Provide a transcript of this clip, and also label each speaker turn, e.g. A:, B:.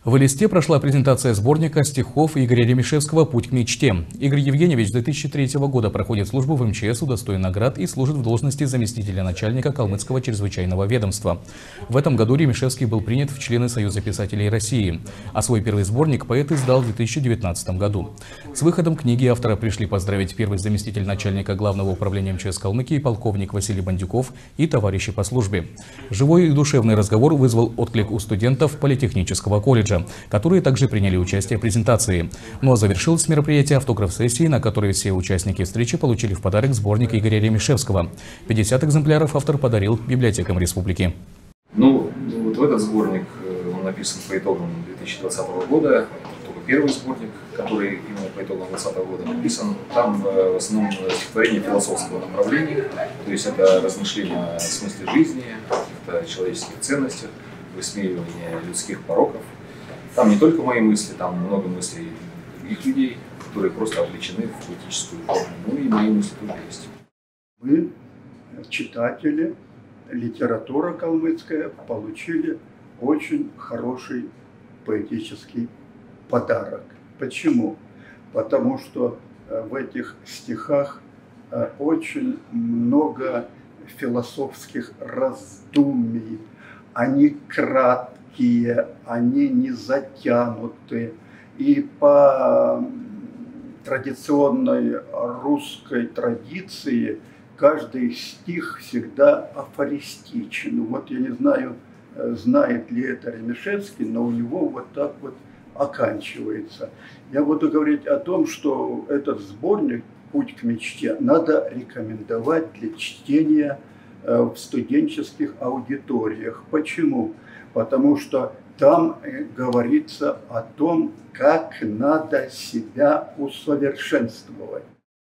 A: В Элисте прошла презентация сборника стихов Игоря Ремишевского «Путь к мечте». Игорь Евгеньевич с 2003 года проходит службу в МЧС, удостоен наград и служит в должности заместителя начальника Калмыцкого чрезвычайного ведомства. В этом году Ремишевский был принят в члены Союза писателей России, а свой первый сборник поэт издал в 2019 году. С выходом книги автора пришли поздравить первый заместитель начальника Главного управления МЧС Калмыкии полковник Василий Бандюков и товарищи по службе. Живой и душевный разговор вызвал отклик у студентов Политехнического колледжа, которые также приняли участие в презентации. Ну а завершилось мероприятие автограф-сессии, на которой все участники встречи получили в подарок сборник Игоря Ремишевского. 50 экземпляров автор подарил библиотекам республики.
B: Вот в этот сборник, он написан по итогам 2020 года, это только первый сборник, который именно по итогам 2020 года написан. Там в основном стихотворение философского направления, то есть это размышления о смысле жизни, о каких-то человеческих ценностях, высмеивание людских пороков. Там не только мои мысли, там много мыслей других людей, которые просто облечены в поэтическую форму. Ну и мои мысли тоже есть.
C: Мы, читатели, литература калмыцкая, получили очень хороший поэтический подарок. Почему? Потому что в этих стихах очень много философских раздумий. Они краткие, они не затянуты. И по традиционной русской традиции каждый стих всегда афористичен. Вот я не знаю, знает ли это Ремишевский, но у него вот так вот оканчивается. Я буду говорить о том, что этот сборник «Путь к мечте» надо рекомендовать для чтения в студенческих аудиториях. Почему? Потому что там говорится о том, как надо себя усовершенствовать.